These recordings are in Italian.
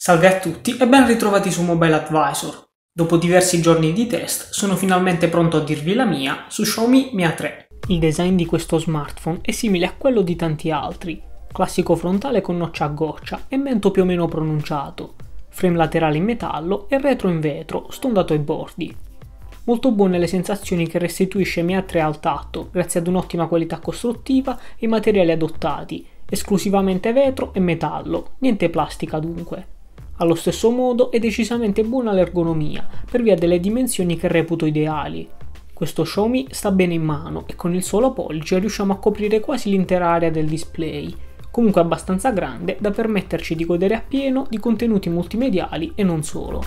Salve a tutti e ben ritrovati su Mobile Advisor. Dopo diversi giorni di test sono finalmente pronto a dirvi la mia su Xiaomi Mi A3. Il design di questo smartphone è simile a quello di tanti altri, classico frontale con notch a goccia e mento più o meno pronunciato, frame laterale in metallo e retro in vetro stondato ai bordi. Molto buone le sensazioni che restituisce Mi A3 al tatto grazie ad un'ottima qualità costruttiva e i materiali adottati, esclusivamente vetro e metallo, niente plastica dunque. Allo stesso modo è decisamente buona l'ergonomia per via delle dimensioni che reputo ideali. Questo Xiaomi sta bene in mano e con il solo pollice riusciamo a coprire quasi l'intera area del display, comunque abbastanza grande da permetterci di godere appieno di contenuti multimediali e non solo.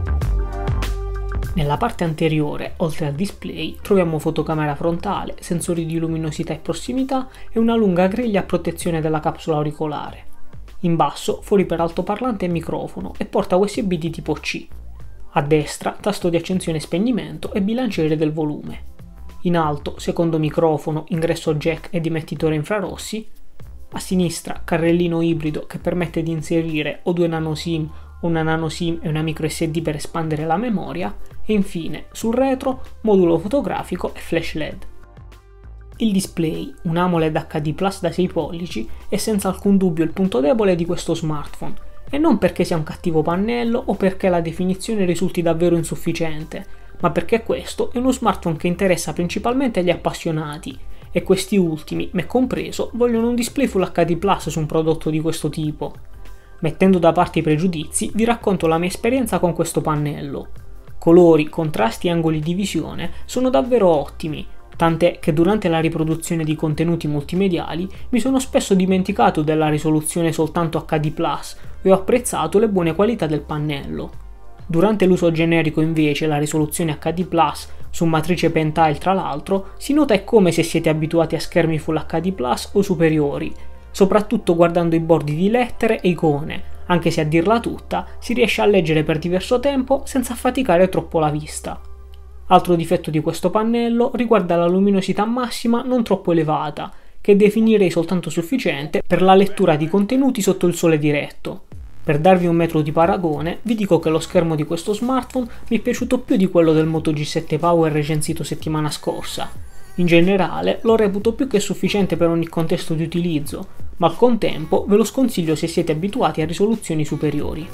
Nella parte anteriore, oltre al display, troviamo fotocamera frontale, sensori di luminosità e prossimità e una lunga griglia a protezione della capsula auricolare. In basso, fuori per altoparlante e microfono e porta USB di tipo C. A destra, tasto di accensione e spegnimento e bilanciere del volume. In alto, secondo microfono, ingresso jack ed emettitore infrarossi. A sinistra, carrellino ibrido che permette di inserire o due nano SIM, una nano SIM e una micro SD per espandere la memoria. E infine, sul retro, modulo fotografico e flash LED. Il display, un AMOLED HD Plus da 6 pollici, è senza alcun dubbio il punto debole di questo smartphone, e non perché sia un cattivo pannello o perché la definizione risulti davvero insufficiente, ma perché questo è uno smartphone che interessa principalmente gli appassionati, e questi ultimi, me compreso, vogliono un display Full HD Plus su un prodotto di questo tipo. Mettendo da parte i pregiudizi, vi racconto la mia esperienza con questo pannello. Colori, contrasti e angoli di visione sono davvero ottimi, tant'è che durante la riproduzione di contenuti multimediali mi sono spesso dimenticato della risoluzione soltanto HD+, e ho apprezzato le buone qualità del pannello. Durante l'uso generico invece la risoluzione HD+, su matrice Pentile tra l'altro, si nota è come se siete abituati a schermi Full HD+, o superiori, soprattutto guardando i bordi di lettere e icone, anche se a dirla tutta si riesce a leggere per diverso tempo senza affaticare troppo la vista. Altro difetto di questo pannello riguarda la luminosità massima non troppo elevata, che definirei soltanto sufficiente per la lettura di contenuti sotto il sole diretto. Per darvi un metro di paragone, vi dico che lo schermo di questo smartphone mi è piaciuto più di quello del Moto G7 Power recensito settimana scorsa. In generale lo reputo più che sufficiente per ogni contesto di utilizzo, ma al contempo ve lo sconsiglio se siete abituati a risoluzioni superiori.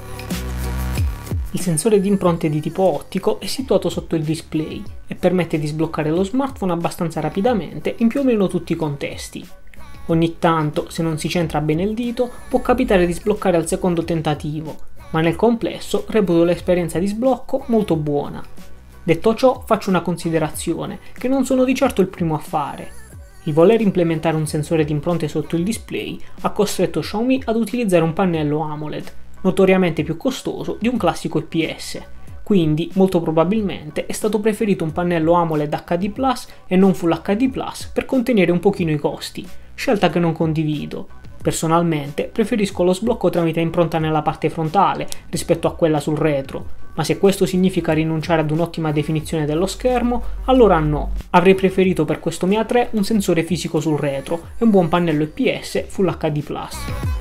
Il sensore di impronte di tipo ottico è situato sotto il display e permette di sbloccare lo smartphone abbastanza rapidamente in più o meno tutti i contesti. Ogni tanto, se non si centra bene il dito, può capitare di sbloccare al secondo tentativo, ma nel complesso reputo l'esperienza di sblocco molto buona. Detto ciò, faccio una considerazione, che non sono di certo il primo a fare. Il voler implementare un sensore di impronte sotto il display ha costretto Xiaomi ad utilizzare un pannello AMOLED, notoriamente più costoso di un classico IPS, quindi molto probabilmente è stato preferito un pannello AMOLED HD Plus e non Full HD Plus per contenere un pochino i costi, scelta che non condivido. Personalmente preferisco lo sblocco tramite impronta nella parte frontale rispetto a quella sul retro, ma se questo significa rinunciare ad un'ottima definizione dello schermo, allora no, avrei preferito per questo Mi A3 un sensore fisico sul retro e un buon pannello IPS Full HD Plus.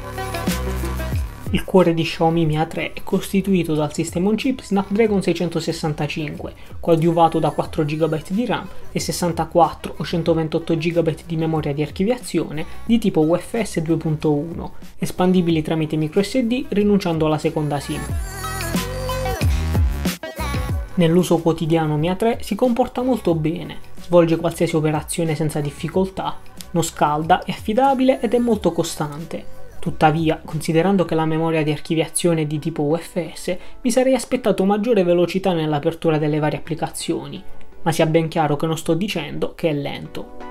Il cuore di Xiaomi Mi A3 è costituito dal System on Chip Snapdragon 665, coadiuvato da 4 GB di RAM e 64 o 128 GB di memoria di archiviazione di tipo UFS 2.1, espandibili tramite microSD rinunciando alla seconda SIM. Nell'uso quotidiano Mi A3 si comporta molto bene, svolge qualsiasi operazione senza difficoltà, non scalda, è affidabile ed è molto costante. Tuttavia, considerando che la memoria di archiviazione è di tipo UFS, mi sarei aspettato maggiore velocità nell'apertura delle varie applicazioni, ma sia ben chiaro che non sto dicendo che è lento.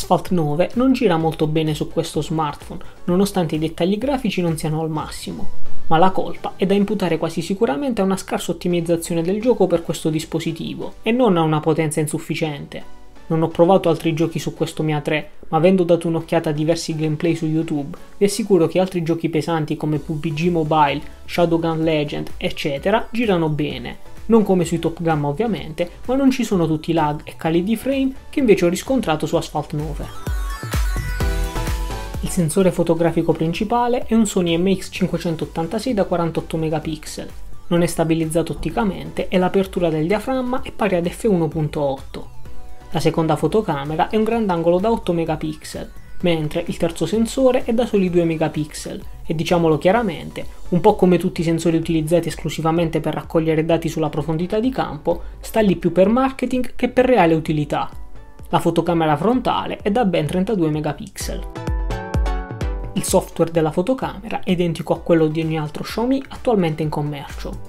Asphalt 9 non gira molto bene su questo smartphone, nonostante i dettagli grafici non siano al massimo, ma la colpa è da imputare quasi sicuramente a una scarsa ottimizzazione del gioco per questo dispositivo e non a una potenza insufficiente. Non ho provato altri giochi su questo Mi A3, ma avendo dato un'occhiata a diversi gameplay su YouTube, vi assicuro che altri giochi pesanti come PUBG Mobile, Shadowgun Legend, eccetera, girano bene. Non come sui Top Gun ovviamente, ma non ci sono tutti i lag e cali di frame che invece ho riscontrato su Asphalt 9. Il sensore fotografico principale è un Sony MX586 da 48 megapixel, non è stabilizzato otticamente e l'apertura del diaframma è pari ad f1.8. La seconda fotocamera è un grandangolo da 8 megapixel, mentre il terzo sensore è da soli 2 megapixel e diciamolo chiaramente, un po' come tutti i sensori utilizzati esclusivamente per raccogliere dati sulla profondità di campo, sta lì più per marketing che per reale utilità. La fotocamera frontale è da ben 32 megapixel. Il software della fotocamera è identico a quello di ogni altro Xiaomi attualmente in commercio.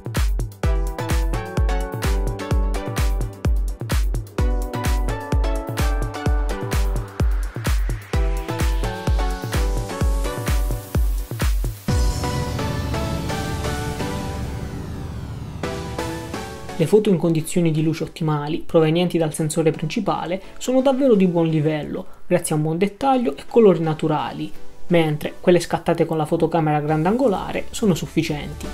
Le foto in condizioni di luce ottimali, provenienti dal sensore principale, sono davvero di buon livello, grazie a un buon dettaglio e colori naturali, mentre quelle scattate con la fotocamera grandangolare sono sufficienti.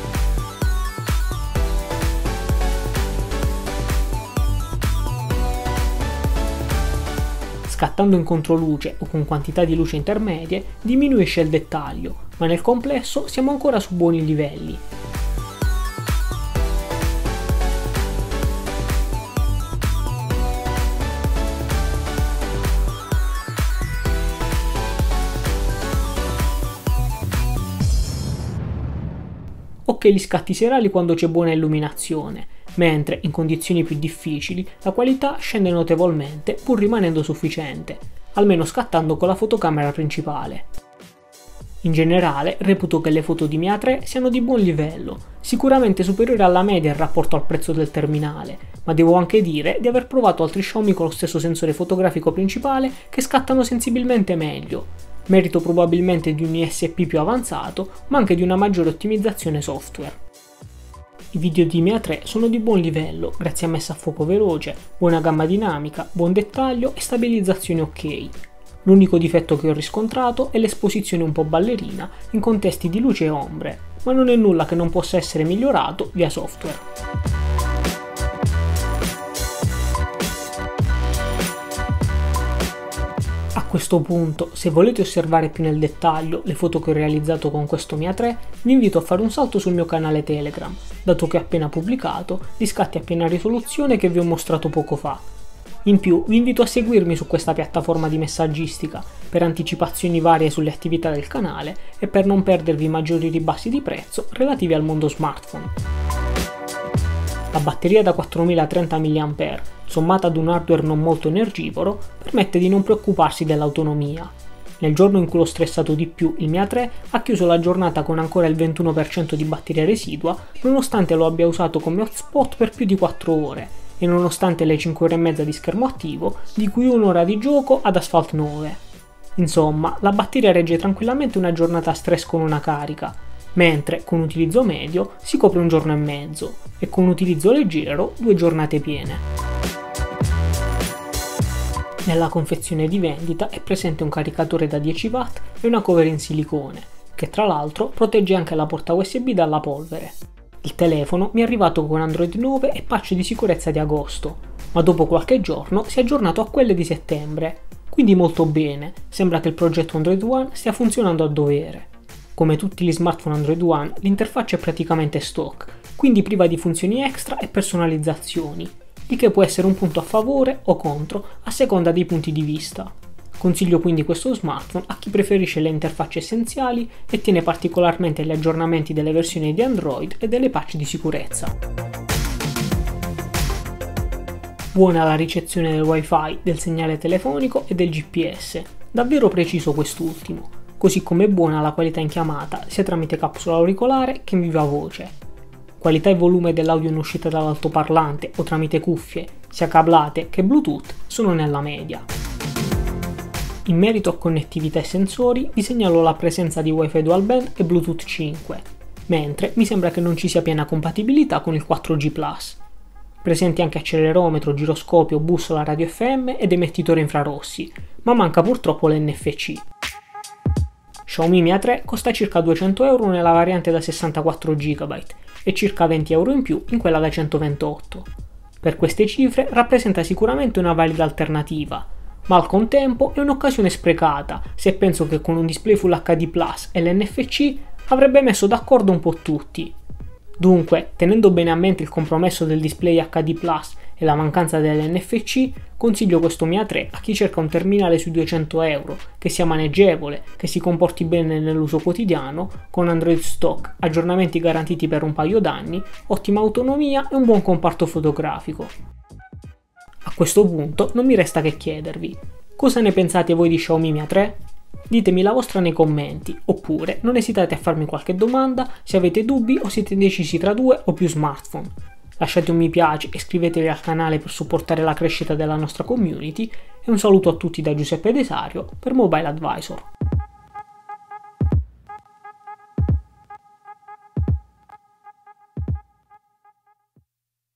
Scattando in controluce o con quantità di luce intermedie diminuisce il dettaglio, ma nel complesso siamo ancora su buoni livelli. Ok gli scatti serali quando c'è buona illuminazione, mentre in condizioni più difficili la qualità scende notevolmente pur rimanendo sufficiente, almeno scattando con la fotocamera principale. In generale reputo che le foto di Mi A3 siano di buon livello, sicuramente superiore alla media in rapporto al prezzo del terminale, ma devo anche dire di aver provato altri Xiaomi con lo stesso sensore fotografico principale che scattano sensibilmente meglio. Merito probabilmente di un ISP più avanzato, ma anche di una maggiore ottimizzazione software. I video di Mi A3 sono di buon livello, grazie a messa a fuoco veloce, buona gamma dinamica, buon dettaglio e stabilizzazione ok. L'unico difetto che ho riscontrato è l'esposizione un po' ballerina in contesti di luce e ombre, ma non è nulla che non possa essere migliorato via software. A questo punto, se volete osservare più nel dettaglio le foto che ho realizzato con questo Mi A3, vi invito a fare un salto sul mio canale Telegram, dato che ho appena pubblicato gli scatti a piena risoluzione che vi ho mostrato poco fa. In più, vi invito a seguirmi su questa piattaforma di messaggistica per anticipazioni varie sulle attività del canale e per non perdervi maggiori ribassi di prezzo relativi al mondo smartphone. La batteria da 4030 mAh, sommata ad un hardware non molto energivoro, permette di non preoccuparsi dell'autonomia. Nel giorno in cui l'ho stressato di più, il Mi A3 ha chiuso la giornata con ancora il 21% di batteria residua, nonostante lo abbia usato come hotspot per più di 4 ore, e nonostante le 5 ore e mezza di schermo attivo, di cui un'ora di gioco ad Asphalt 9. Insomma, la batteria regge tranquillamente una giornata a stress con una carica, mentre con utilizzo medio si copre un giorno e mezzo, e con utilizzo leggero 2 giornate piene. Nella confezione di vendita è presente un caricatore da 10 watt e una cover in silicone, che tra l'altro protegge anche la porta USB dalla polvere. Il telefono mi è arrivato con Android 9 e patch di sicurezza di agosto, ma dopo qualche giorno si è aggiornato a quelle di settembre, quindi molto bene, sembra che il progetto Android One stia funzionando a dovere. Come tutti gli smartphone Android One, l'interfaccia è praticamente stock, quindi priva di funzioni extra e personalizzazioni, il che può essere un punto a favore o contro a seconda dei punti di vista. Consiglio quindi questo smartphone a chi preferisce le interfacce essenziali e tiene particolarmente agli aggiornamenti delle versioni di Android e delle patch di sicurezza. Buona la ricezione del Wi-Fi, del segnale telefonico e del GPS, davvero preciso quest'ultimo, così come buona la qualità in chiamata sia tramite capsula auricolare che in viva voce. Qualità e volume dell'audio in uscita dall'altoparlante o tramite cuffie, sia cablate che Bluetooth, sono nella media. In merito a connettività e sensori, vi segnalo la presenza di Wi-Fi Dual Band e Bluetooth 5, mentre mi sembra che non ci sia piena compatibilità con il 4G+. Presenti anche accelerometro, giroscopio, bussola radio FM ed emettitore infrarossi, ma manca purtroppo l'NFC. Xiaomi Mi A3 costa circa 200 euro nella variante da 64 GB e circa 20 euro in più in quella da 128. Per queste cifre rappresenta sicuramente una valida alternativa, ma al contempo è un'occasione sprecata se penso che con un display Full HD Plus e l'NFC avrebbe messo d'accordo un po' tutti. Dunque, tenendo bene a mente il compromesso del display HD Plus e la mancanza dell'NFC, consiglio questo Mi A3 a chi cerca un terminale sui 200 euro, che sia maneggevole, che si comporti bene nell'uso quotidiano, con Android stock, aggiornamenti garantiti per un paio d'anni, ottima autonomia e un buon comparto fotografico. A questo punto non mi resta che chiedervi, cosa ne pensate voi di Xiaomi Mi A3? Ditemi la vostra nei commenti, oppure non esitate a farmi qualche domanda se avete dubbi o siete indecisi tra 2 o più smartphone. Lasciate un mi piace e iscrivetevi al canale per supportare la crescita della nostra community e un saluto a tutti da Giuseppe Desario per Mobile Advisor.